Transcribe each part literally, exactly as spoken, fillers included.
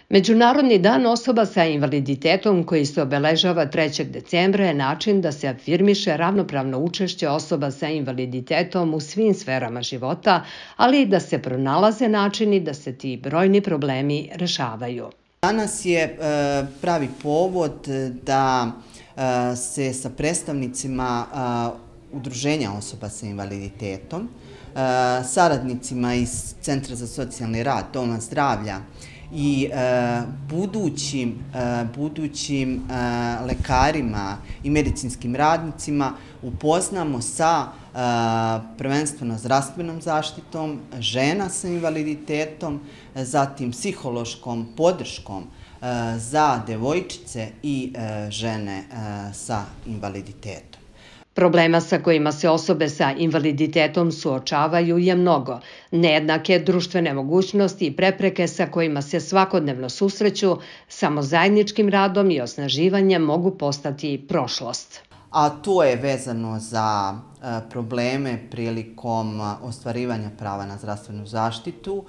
Međunarodni dan osoba sa invaliditetom koji se obeležava trećeg decembra je način da se afirmiše ravnopravno učešće osoba sa invaliditetom u svim sferama života, ali i da se pronalaze načini da se ti brojni problemi rešavaju. Danas je pravi povod da se sa predstavnicima udruženja osoba sa invaliditetom, saradnicima iz Centra za socijalni rad, Doma zdravlja i budućim, budućim lekarima i medicinskim radnicima upoznamo sa prvenstveno zdravstvenom zaštitom žena sa invaliditetom, zatim psihološkom podrškom za devojčice i žene sa invaliditetom. Problema sa kojima se osobe sa invaliditetom suočavaju je mnogo. Nejednake društvene mogućnosti i prepreke sa kojima se svakodnevno susreću, samo zajedničkim radom i osnaživanjem mogu postati prošlost. A to je vezano za probleme prilikom ostvarivanja prava na zdravstvenu zaštitu,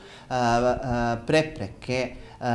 prepreke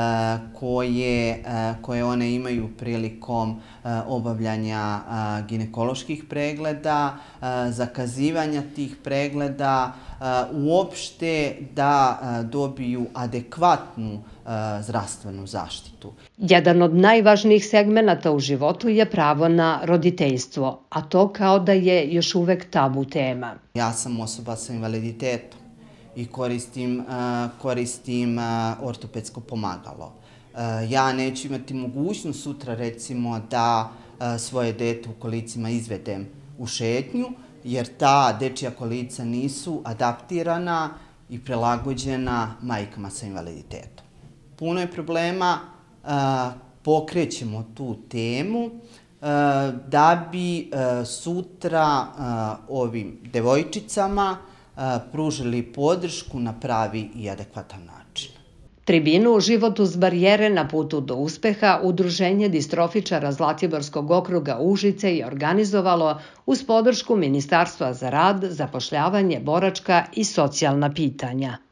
koje, koje one imaju prilikom obavljanja ginekoloških pregleda, zakazivanja tih pregleda, uopšte da dobiju adekvatnu zdravstvenu zaštitu. Jedan od najvažnijih segmenata u životu je pravo na roditeljstvo, a to kao da je još uvek tabu tema. Ja sam osoba sa invaliditetom i koristim, koristim ortopedsko pomagalo. Ja neću imati mogućnost sutra recimo da svoje dete u kolicima izvedem u šetnju, jer ta dečija kolica nisu adaptirana i prilagođena majkama sa invaliditetom. Puno je problema, pokrećemo tu temu da bi sutra ovim devojčicama pružili podršku na pravi i adekvatan način. Tribinu Život uz barijere na putu do uspeha Udruženje distrofičara Zlatiborskog okruga Užice je organizovalo uz podršku Ministarstva za rad, zapošljavanje, boračka i socijalna pitanja.